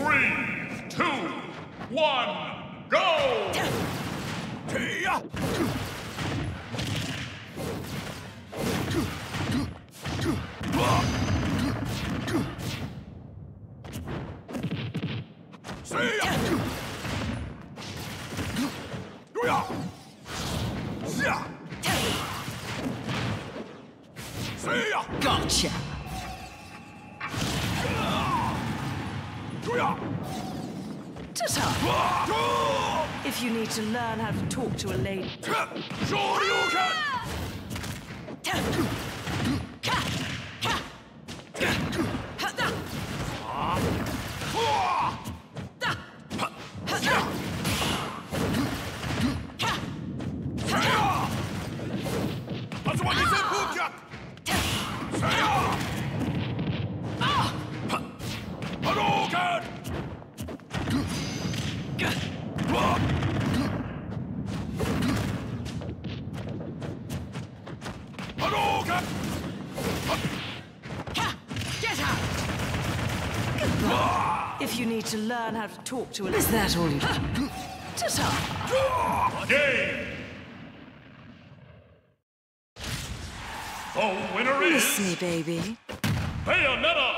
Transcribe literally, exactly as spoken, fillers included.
Three, two, one, go! Gotcha. Ta-ta. If you need to learn how to talk to a lady. If you need to learn how to talk to a lady. Is that all you do? Ta-ta. Game! The winner Miss is me, baby. Bayonetta!